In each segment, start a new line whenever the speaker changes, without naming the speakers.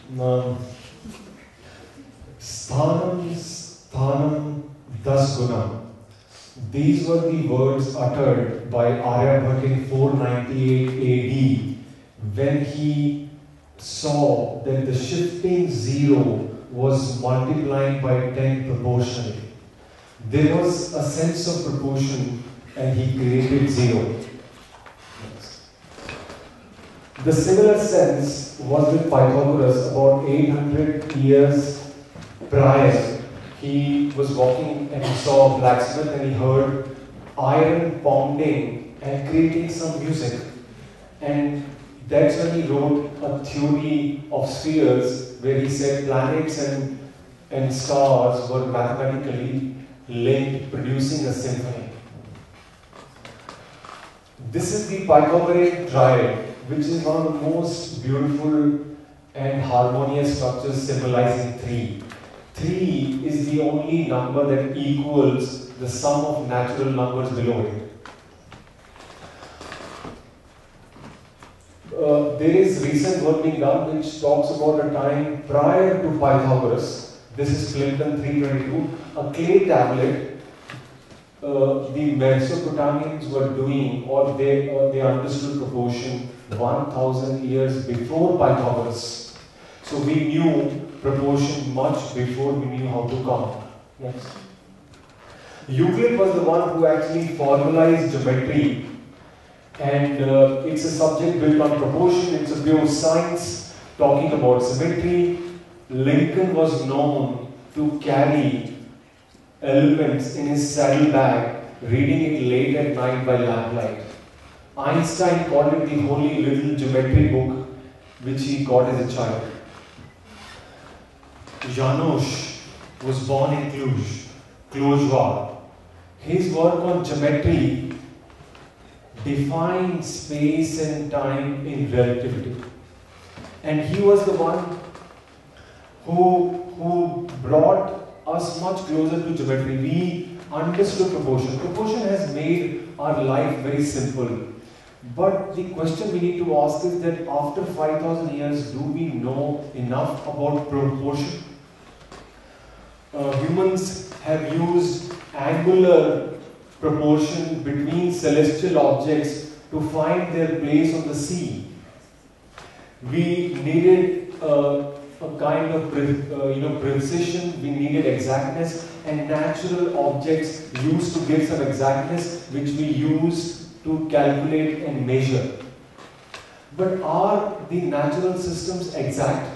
Sthanam, sthanam, dasgunam. These were the words uttered by Aryabhatta in 498 AD when he saw that the shifting zero was multiplying by 10 proportionally. There was a sense of proportion and he created zero. The similar sense was with Pythagoras about 800 years prior. He was walking and he saw a blacksmith and he heard iron pounding and creating some music. And that's when he wrote a theory of spheres where he said planets and stars were mathematically linked, producing a symphony. This is the Pythagorean triad, which is one of the most beautiful and harmonious structures symbolizing 3. 3 is the only number that equals the sum of natural numbers below it. There is recent work being done which talks about a time prior to Pythagoras. This is Clinton 322, a clay tablet the Mesopotamians were doing, or they understood proportion 1000 years before Pythagoras. So we knew proportion much before we knew how to count. Next. Euclid was the one who actually formalized geometry, and it's a subject built on proportion. It's a pure science talking about symmetry. Lincoln was known to carry elements in his saddlebag, reading it late at night by lamplight. Einstein called it the holy little geometry book which he got as a child. Janos was born in Cluj. His work on geometry defined space and time in relativity. And he was the one who brought us much closer to geometry. We understood proportion. Proportion has made our life very simple. But the question we need to ask is that after 5,000 years, do we know enough about proportion? Humans have used angular proportion between celestial objects to find their place on the sea. We needed a kind of precision, we needed exactness, and natural objects used to give some exactness which we use to calculate and measure. But are the natural systems exact?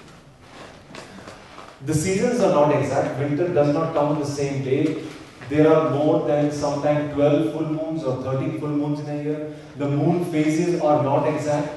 The seasons are not exact. Winter does not come on the same day. There are more than sometimes 12 full moons or 13 full moons in a year. The moon phases are not exact.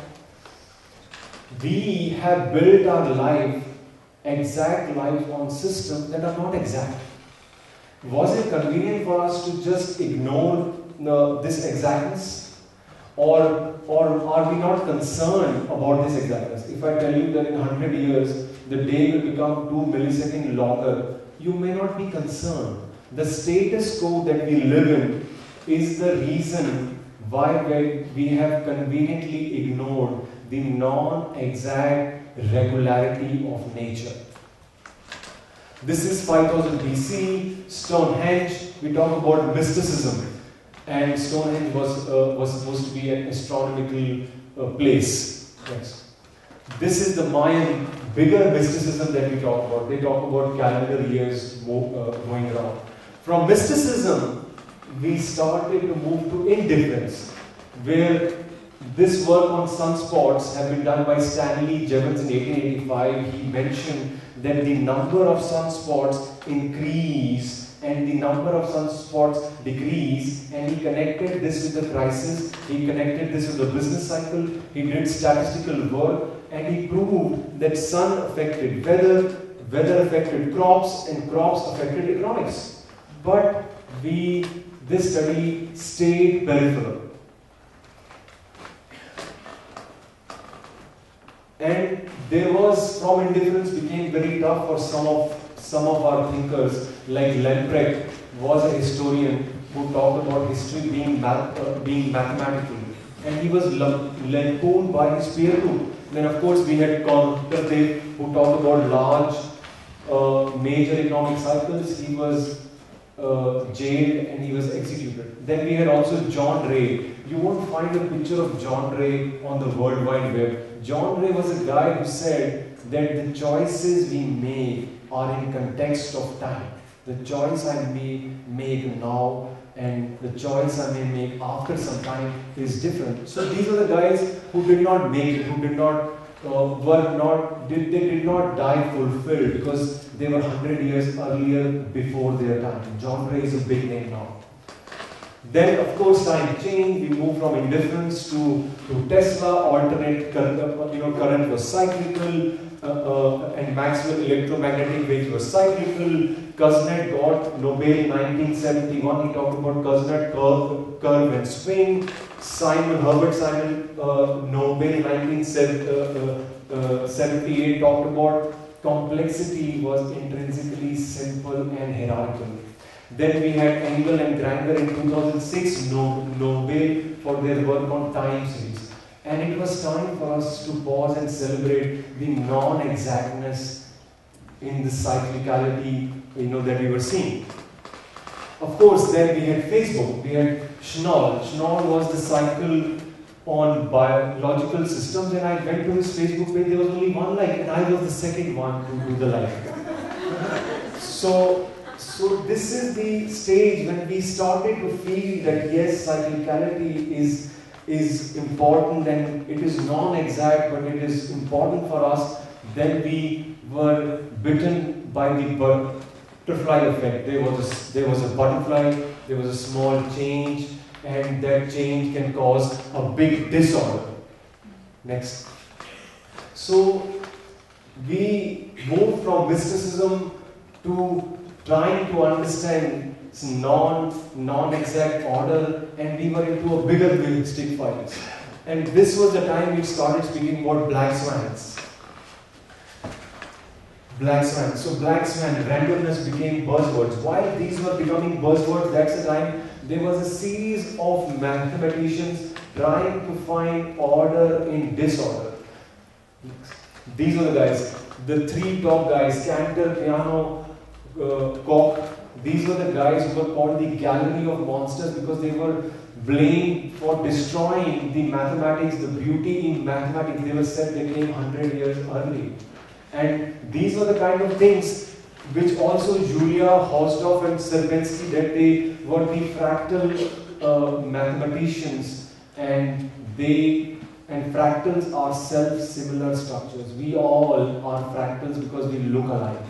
We have built our life, exact life, on systems that are not exact. Was it convenient for us to just ignore this exactness? Or are we not concerned about this exactness? If I tell you that in 100 years, the day will become 2 milliseconds longer, you may not be concerned. The status quo that we live in is the reason why we have conveniently ignored the non-exact regularity of nature. This is 5000 BC, Stonehenge. We talk about mysticism, and Stonehenge was supposed to be an astronomical place. Yes. This is the Mayan bigger mysticism that we talk about. They talk about calendar years going around. From mysticism, we started to move to indifference, where this work on sunspots had been done by Stanley Jevons in 1885. He mentioned that the number of sunspots increase and the number of sunspots decrease, and he connected this with the crisis, he connected this with the business cycle, he did statistical work, and he proved that sun affected weather, weather affected crops, and crops affected economics. But this study stayed peripheral. And there was, from indifference became very tough for some of our thinkers, like Lemprecht was a historian who talked about history being mathematical, and he was lampooned by his peer group. Then of course we had Kyoto, who talked about large major economic cycles. He was jailed and he was executed. Then we had also John Ray. You won't find a picture of John Ray on the World Wide Web. John Ray was a guy who said that the choices we make are in context of time. The choice I may make now and the choice I may make after some time is different. So these are the guys who did not make it, who did not they did not die fulfilled because they were 100 years earlier before their time. John Ray is a big name now. Then of course time changed. We moved from indifference to Tesla. Alternate current, current was cyclical, and Maxwell electromagnetic waves were cyclical. Kuznets got Nobel in 1971. He talked about Kuznets curve and swing. Herbert Simon, Nobel in 1978 talked about complexity was intrinsically simple and hierarchical. Then we had Engel and Granger in 2006 Nobel for their work on time series. And it was time for us to pause and celebrate the non-exactness in the cyclicality that we were seeing. Of course, then we had Facebook, we had Schnall. Schnall was the cycle on biological systems, and I went to his Facebook page, there was only one like, and I was the second one to do the like. So this is the stage when we started to feel that yes, cyclicality is important and it is non-exact, but it is important for us. Then we were bitten by the butterfly effect. There was a butterfly, there was a small change, and that change can cause a big disorder. Next. So we moved from mysticism to trying to understand non-exact order, and we were into a bigger stick fight. And this was the time we started speaking about black swans. Black swan. So black swan, randomness became buzzwords. While these were becoming buzzwords, that's the time there was a series of mathematicians trying to find order in disorder. These were the guys, the three top guys, Cantor, Peano, Koch. These were the guys who were called the gallery of monsters because they were blamed for destroying the mathematics, the beauty in mathematics. They were said they came 100 years early. And these were the kind of things which also Julia, Hausdorff and Sierpinski, that they were the fractal mathematicians, and fractals are self-similar structures. We all are fractals because we look alike.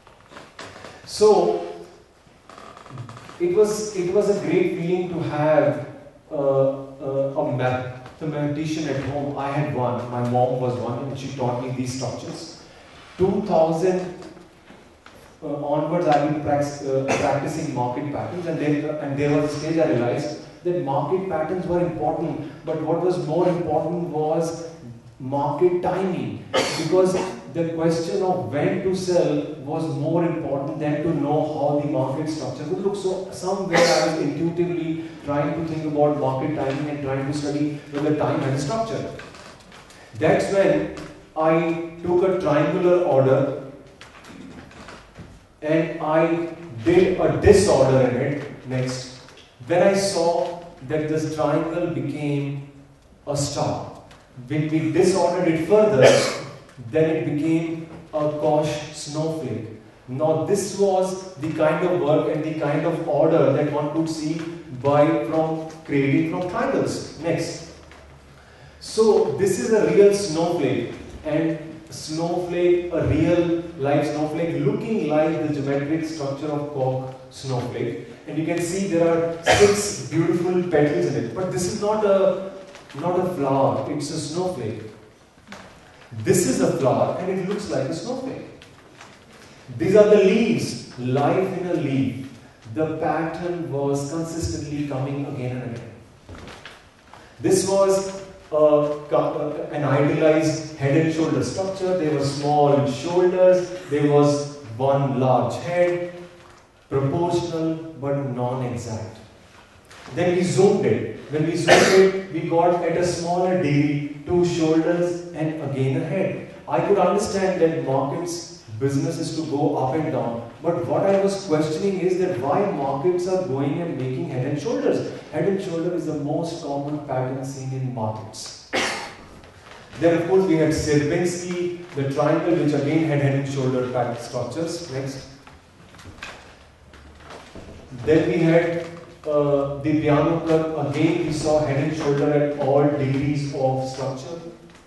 So it was a great feeling to have a mathematician at home. I had one, my mom was one, and she taught me these structures. 2000 onwards, I've been practicing market patterns, and there was a stage I realized that market patterns were important, but what was more important was market timing, because the question of when to sell was more important than to know how the market structure would look. So somewhere I was intuitively trying to think about market timing and trying to study whether time has a structure. That's when I took a triangular order and I did a disorder in it next. Then I saw that this triangle became a star. When we disordered it further, then it became a Koch snowflake. Now this was the kind of work and the kind of order that one could see from creating from triangles. Next. So this is a real snowflake, and a real live snowflake looking like the geometric structure of Koch snowflake. And you can see there are 6 beautiful petals in it. But this is not a flower, it's a snowflake. This is a flower and it looks like a snowflake. These are the leaves, life in a leaf. The pattern was consistently coming again and again. This was an idealized head and shoulder structure. There were small shoulders, there was one large head, proportional but non-exact. Then we zoomed it. When we zoomed it, we got at a smaller degree, 2 shoulders and again a head. I could understand that markets, business is to go up and down. But what I was questioning is that why markets are going and making head and shoulders. Head and shoulder is the most common pattern seen in markets. Then of course we had Sierpinski, the triangle, which again had head and shoulder pattern structures. Next. Then we had the piano curve. Again we saw head and shoulder at all degrees of structure.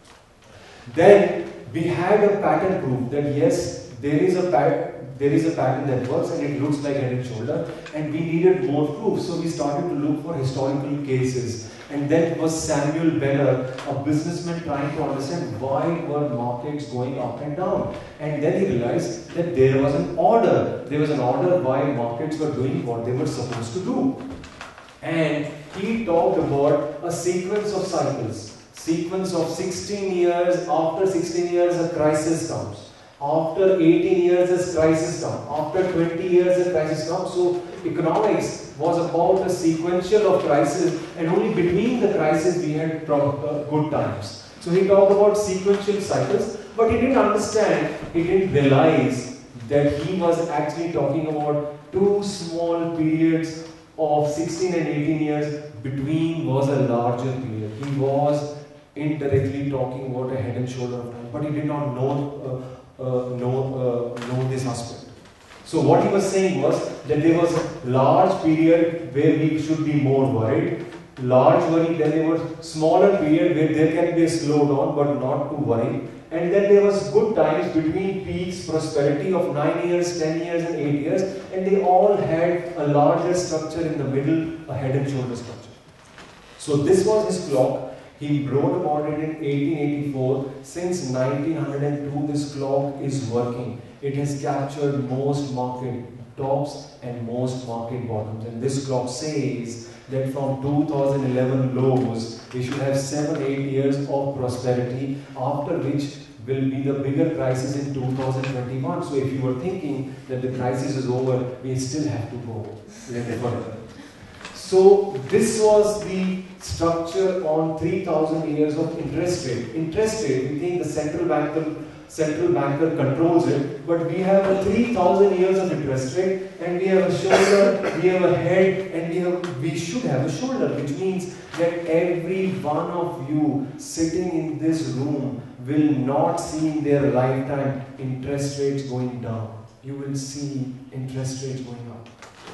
Then we had a pattern proof that yes, there is a pattern that works and it looks like head and shoulder, and we needed more proof. So we started to look for historical cases. And then it was Samuel Beller, a businessman, trying to understand why were markets going up and down. And then he realized that there was an order. There was an order why markets were doing what they were supposed to do. And he talked about a sequence of cycles. Sequence of 16 years, after 16 years a crisis comes. After 18 years a crisis comes. After 20 years a crisis comes. So economics was about a sequential of crisis, and only between the crisis we had good times. So he talked about sequential cycles, but he didn't understand, he didn't realize that he was actually talking about 2 small periods of 16 and 18 years. Between was a larger period. He was indirectly talking about a head and shoulder of time, but he did not know this aspect. So what he was saying was that there was a large period where we should be more worried, large worry, then there was smaller period where there can be a slowdown but not to worry, and then there was good times between peaks, prosperity of 9 years, 10 years and 8 years, and they all had a larger structure in the middle, a head and shoulder structure. So this was his clock. He wrote about it in 1884. Since 1902, this clock is working. It has captured most market tops and most market bottoms. And this clock says that from 2011 lows, we should have 7-8 years of prosperity, after which will be the bigger crisis in 2021. So if you were thinking that the crisis is over, we still have to go a little further. So this was the structure on 3,000 years of interest rate. Interest rate, we think the central banker controls it, but we have a 3,000 years of interest rate, and we have a shoulder, we have a head, and we should have a shoulder, which means that every one of you sitting in this room will not see in their lifetime interest rates going down. You will see interest rates going up.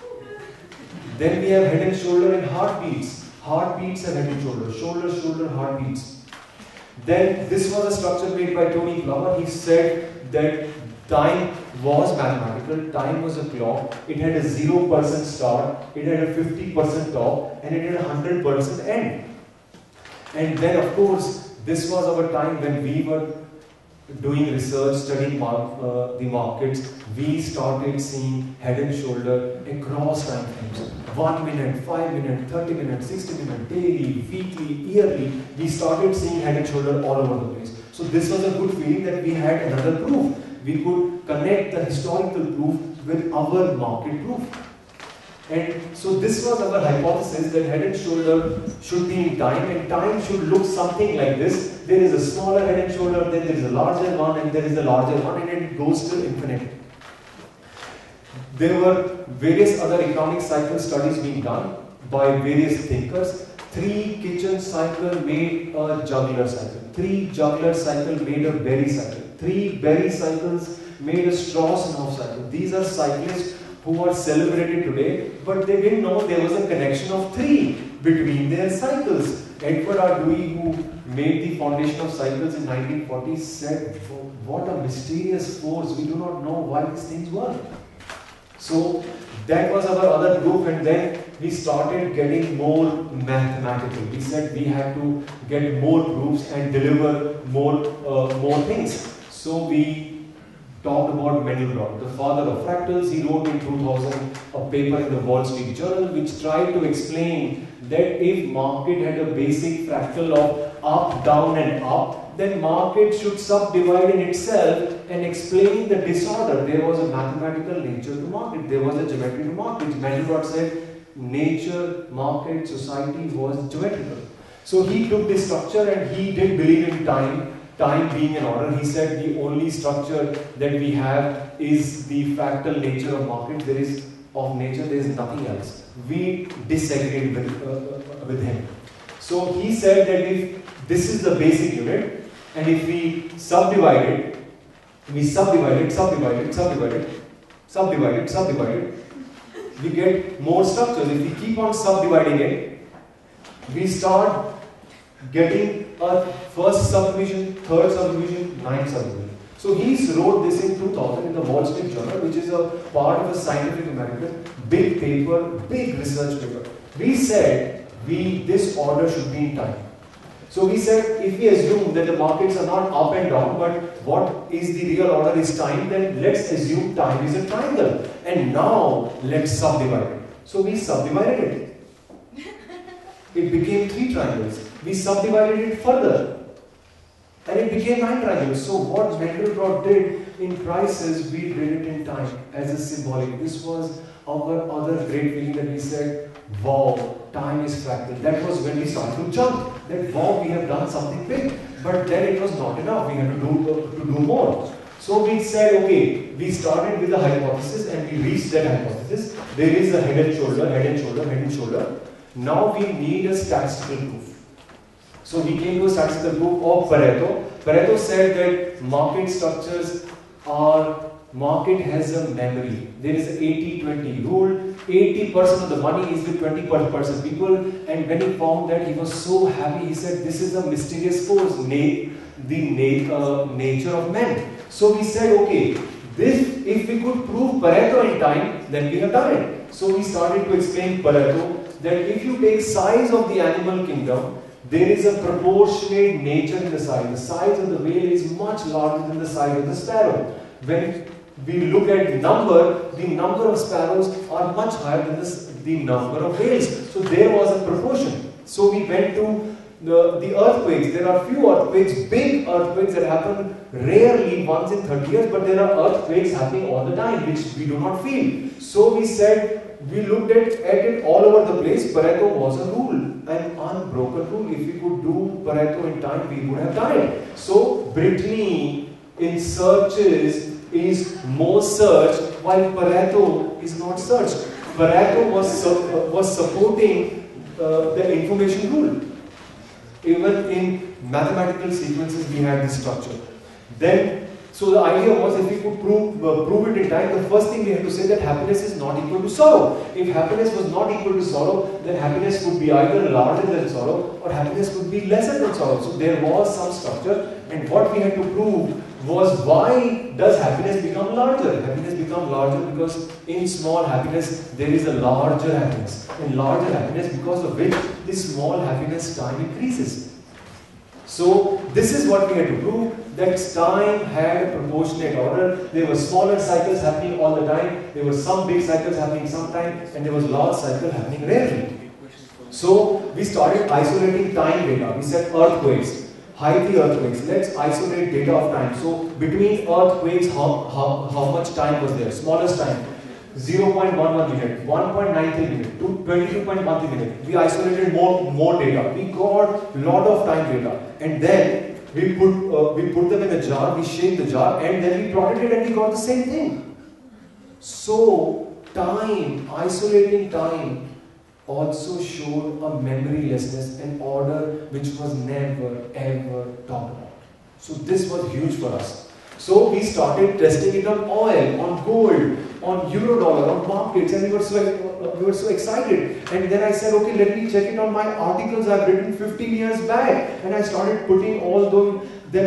Then we have head and shoulder and heartbeats. Heartbeats and head and shoulder. Shoulder, shoulder, heartbeats. Then this was a structure made by Tony Glover. He said that time was mathematical. Time was a clock. It had a 0% start. It had a 50% top. And it had a 100% end. And then of course, this was our time when we were doing research, studying the markets. We started seeing head and shoulder across time frames. 1 minute, 5 minutes, 30 minutes, 60 minutes, daily, weekly, yearly. We started seeing head and shoulder all over the place. So this was a good feeling that we had another proof. We could connect the historical proof with our market proof. And so this was our hypothesis, that head and shoulder should be in time, and time should look something like this. There is a smaller head and shoulder, then there is a larger one, and there is a larger one, and it goes till infinity. There were various other economic cycle studies being done by various thinkers. 3 kitchen cycle made a juggler cycle. 3 juggler cycle made a berry cycle. 3 berry cycles made a Strauss-Howe cycle. These are cyclists who are celebrated today, but they didn't know there was a connection of 3 between their cycles. Edward R. Dewey, who made the foundation of cycles in 1940, said, what a mysterious force, we do not know why these things work. So that was our other proof, and then we started getting more mathematical. We said we had to get more proofs and deliver more things. So we talked about Mandelbrot, the father of fractals. He wrote in 2000 a paper in the Wall Street Journal which tried to explain that if market had a basic fractal of up, down and up, then market should subdivide in itself and explain the disorder. There was a mathematical nature to market. There was a geometry to market. Mandelbrot said, nature, market, society was geometrical. So he took this structure and he didn't believe in time being an order. He said the only structure that we have is the fractal nature of market. There is nothing else. We disagreed with him. So he said that if this is the basic unit, and if we subdivide it, we get more structures. If we keep on subdividing it, we start getting a first subdivision, third subdivision, ninth subdivision. So he wrote this in 2000 in the Wall Street Journal, which is a part of a Scientific American, big paper, big research paper. We said this order should be in time. So we said if we assume that the markets are not up and down, but what is the real order is time, then let's assume time is a triangle. And now let's subdivide it. So we subdivided it. It became 3 triangles. We subdivided it further. And it became 9 triangles. So what Mandelbrot did in prices, we did it in time as a symbolic. This was our other great feeling that we said, wow, time is fractal. That was when we started to jump. That wow, we have done something big. But then it was not enough. We had to do more. So we said, okay, we started with the hypothesis and we reached that hypothesis. There is a head and shoulder, head and shoulder, head and shoulder. Now we need a statistical proof. So we came to a statistical proof of Pareto. Pareto said that market has a memory. There is an 80-20 rule. 80% of the money is with 20% people. And when he found that, he was so happy. He said, this is a mysterious force, the nature of men. So we said, okay, if we could prove Pareto in time, then we have done it. So we started to explain Pareto, that if you take size of the animal kingdom, there is a proportionate nature in the size. The size of the whale is much larger than the size of the sparrow. When we look at the number of sparrows are much higher than the number of whales. So there was a proportion. So we went to the earthquakes. There are few earthquakes, big earthquakes that happen rarely once in 30 years, but there are earthquakes happening all the time, which we do not feel. So we said, we looked at it all over the place. Pareto was a rule, an unbroken rule. If we could do Pareto in time, we would have done it. So Brittany in searches is more search, while Pareto is not search. Pareto was supporting the information rule. Even in mathematical sequences, we had this structure. So the idea was, if we could prove it in time, the first thing we had to say that happiness is not equal to sorrow. If happiness was not equal to sorrow, then happiness would be either larger than sorrow or happiness would be lesser than sorrow. So there was some structure, and what we had to prove was, why does happiness become larger? Happiness becomes larger because in small happiness there is a larger happiness. In larger happiness, because of which this small happiness time increases. So this is what we had to prove, that time had a proportionate order. There were smaller cycles happening all the time, there were some big cycles happening sometimes, and there was large cycle happening rarely. So we started isolating time data. We said earthquakes, Haiti earthquakes, let's isolate data of time. So between earthquakes, how much time was there? Smallest time, 0.11 minute, 1.93 minute, 22.13 minute. We isolated more data. We got lot of time data, and then we put them in a jar. We shake the jar, and then we plotted it, and we got the same thing. So time, isolating time, also showed a memorylessness, an order which was never ever talked about. So this was huge for us. So we started testing it on oil, on gold, on euro dollar, on markets, and we were so excited. And then I said, okay, let me check it on my articles I've written 15 years back. And I started putting all them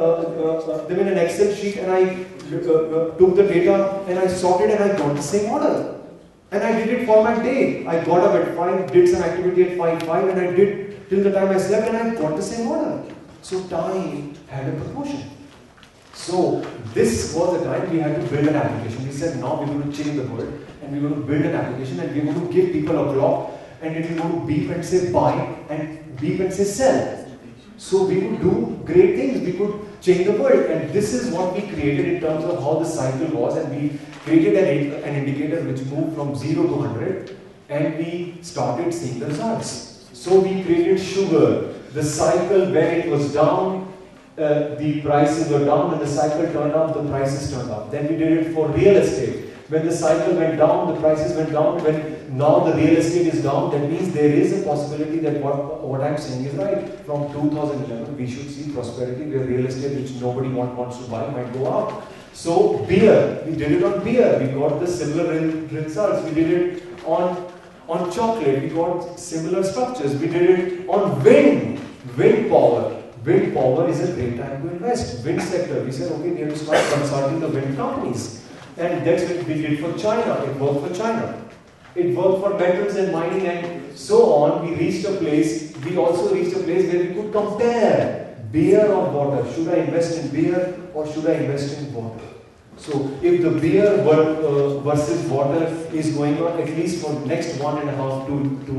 in an Excel sheet, and I took the data and I sorted, and I got the same order. And I did it for my day. I got up at 5, did some activity at 5, and I did till the time I slept, and I got the same order. So time had a proportion. So this was the time we had to build an application. We said, now we're going to change the world, and we're going to build an application, and we're going to give people a clock, and it will go to beep and say buy, and beep and say sell. So we could do great things. We could change the world, and this is what we created in terms of how the cycle was, and we created an indicator which moved from 0 to 100. and we started seeing the results. So we created sugar. The cycle, when it was down, the prices were down. When the cycle turned up, the prices turned up. Then we did it for real estate. When the cycle went down, the prices went down. When now the real estate is down, that means there is a possibility that what I'm saying is right. From 2011, we should see prosperity where real estate, which nobody wants to buy, might go up. So beer, we did it on beer. We got the similar results. We did it on chocolate. We got similar structures. We did it on wind power. Wind power is a great time to invest. Wind sector. We said, okay, we have to start consulting the wind companies. And that's what we did for China. It worked for China. It worked for metals and mining and so on. We reached a place, we also reached a place where we could compare beer or water. Should I invest in beer or should I invest in water? So if the beer versus water is going on at least for next 1.5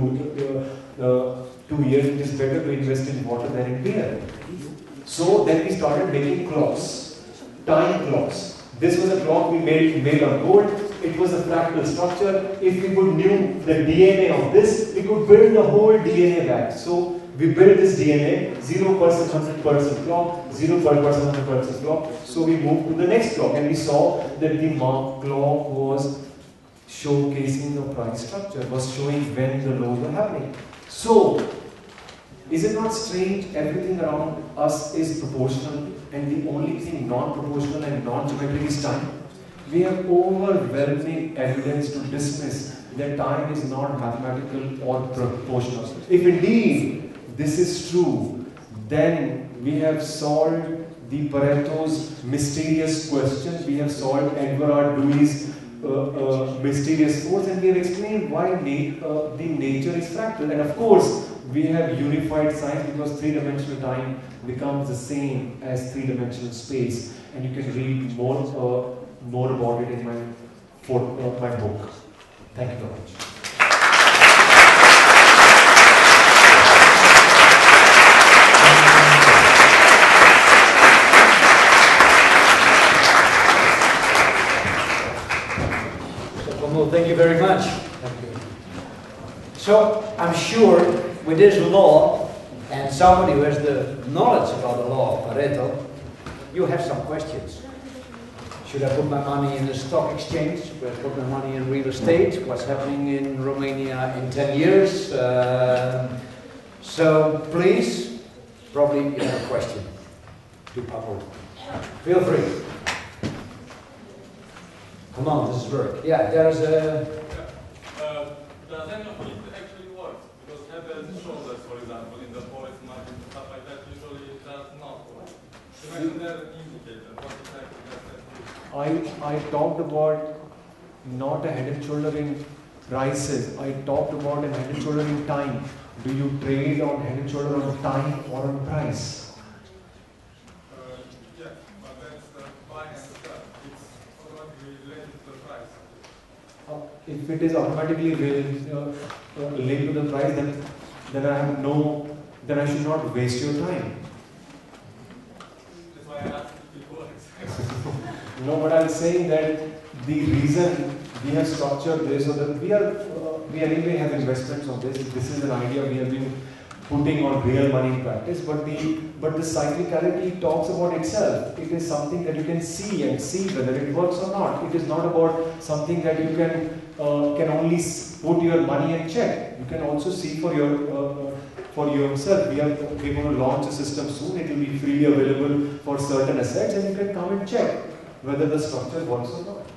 to 2 years, it is better to invest in water than in beer. So then we started making clocks, time clocks. This was a clock we made of gold. It was a fractal structure. If we could knew the DNA of this, we could build the whole DNA back. So we built this DNA, 0%, 100% clock, 0%, 100% clock. So we moved to the next clock and we saw that the clock was showcasing the price structure, was showing when the lows were happening. So, is it not strange? Everything around us is proportional and the only thing non-proportional and non-geometric is time. We have overwhelming evidence to dismiss that time is not mathematical or proportional. If indeed this is true, then we have solved the Pareto's mysterious question, we have solved Edward Dewey's mysterious force, and we have explained why the nature is fractal. And of course, we have unified science because three-dimensional time becomes the same as three-dimensional space, and you can read more about it in my book. Thank you very much.
Thank you very much.
Thank you.
So, I'm sure with this law, and somebody who has the knowledge about the law of Pareto, you have some questions. Should I put my money in the stock exchange? Should I put my money in real estate? What's happening in Romania in 10 years? So, please, probably you have a question to Pablo. Feel free. Come on, this is work. Yeah, there's a...
Does any of it actually work? Because head and shoulders, for example, in the forest market and stuff like that, usually it does not work. You mentioned there an indicator. What exactly does that do?
I talked about not a head and shoulder in prices. I talked about a head and shoulder in time. Do you trade on head and shoulder on time or on price? If it is automatically linked to the price, then I should not waste your time.
That's why I asked if it works.
No, but I'm saying that the reason we have structured this, so that we anyway have investments on this. This is an idea we have been putting on real money in practice, but the cyclicality talks about itself. It is something that you can see whether it works or not. It is not about something that you can only put your money and check. You can also see for yourself. We're going to launch a system soon. It will be freely available for certain assets, and you can come and check whether the structure works or not.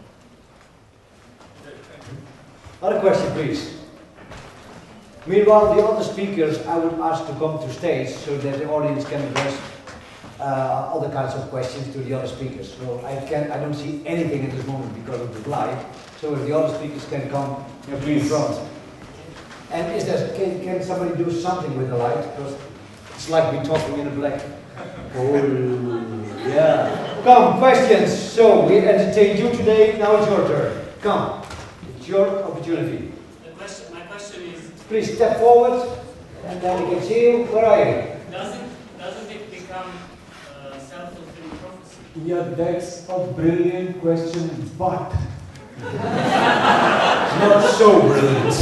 Other question, please. Meanwhile, the other speakers I would ask to come to stage so that the audience can address other kinds of questions to the other speakers. So I don't see anything at this moment because of the light. So if the other speakers can come in front. And can somebody do something with the light? Because it's like we're talking in a black. Oh, yeah. Come, questions. So we entertained you today. Now it's your turn. Come, it's your opportunity.
My question is,
please step forward, and then we can see you. Where are you?
Doesn't it become self-fulfilling prophecy?
Yeah, that's a brilliant question, but
Not so brilliant.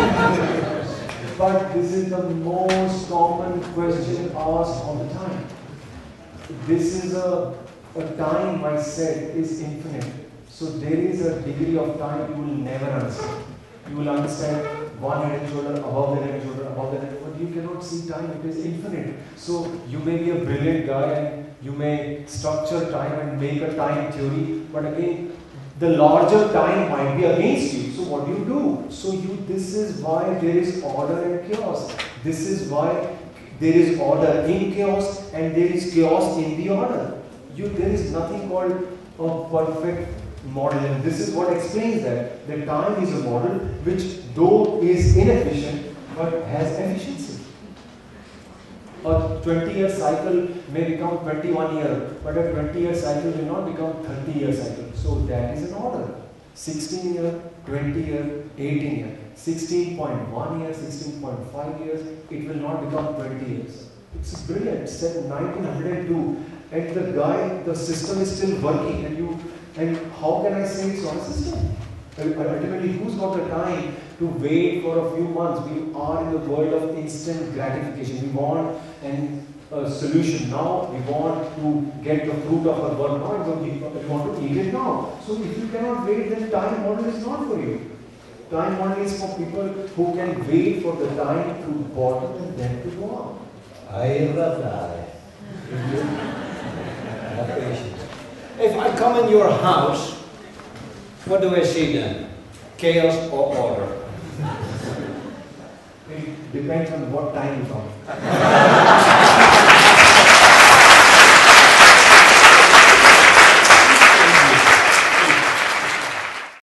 But this is the most common question asked all the time. This is a time I said is infinite. So there is a degree of time you will never understand. You will understand one head and shoulder, above the head and shoulder, above the head, but you cannot see time, it is infinite. So you may be a brilliant guy and you may structure time and make a time theory, but again, the larger time might be against you. So what do you do? So this is why there is order and chaos. This is why there is order in chaos and there is chaos in the order. There is nothing called a perfect model, and this is what explains that. The time is a model which though is inefficient but has efficiency. A 20-year cycle may become 21-year, but a 20-year cycle will not become 30-year cycle. So that is an order. 16-year, 20-year, 18-year. 16.1 years, 16.5 years, it will not become 20 years. It's brilliant. It's set in 1902, and the system is still working, and how can I say it's not a system? Ultimately, who's got the time to wait for a few months? We are in the world of instant gratification. We want a solution now. We want to get the fruit of our work now. We want to eat it now. So if you cannot wait, then time model is not for you. Time model is for people who can wait for the time to bottom and then to go up.
I love that. Have patience. If I come in your house, what do I see then? Chaos or order?
It depends on what time you come.